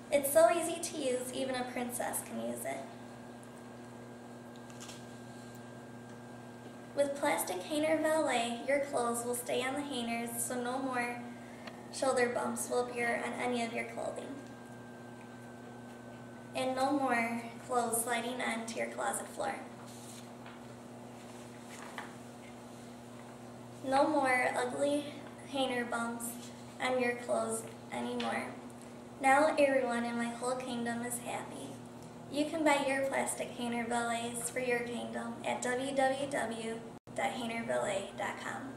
It's so easy to use, even a princess can use it. With Plastic Hanger Valet, your clothes will stay on the hangers so no more shoulder bumps will appear on any of your clothing. And no more clothes sliding onto your closet floor. No more ugly hanger bumps on your clothes anymore. Now everyone in my whole kingdom is happy. You can buy your Plastic Hanger Valets for your kingdom at www.hangervalet.com.